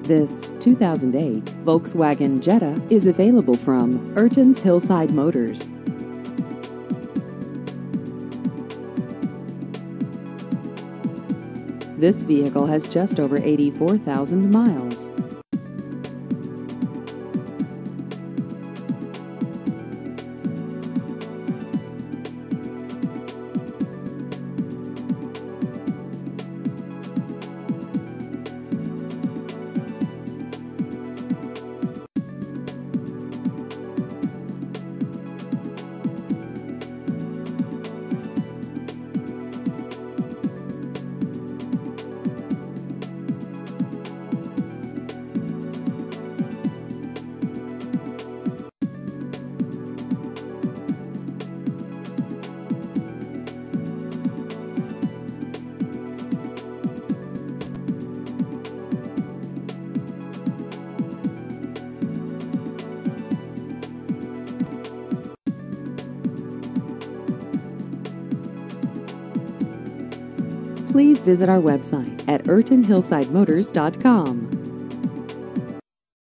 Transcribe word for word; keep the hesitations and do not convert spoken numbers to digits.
This two thousand eight Volkswagen Jetta is available from Ertens Hillside Motors. This vehicle has just over eighty-four thousand miles. Please visit our website at erten hillside motors dot com.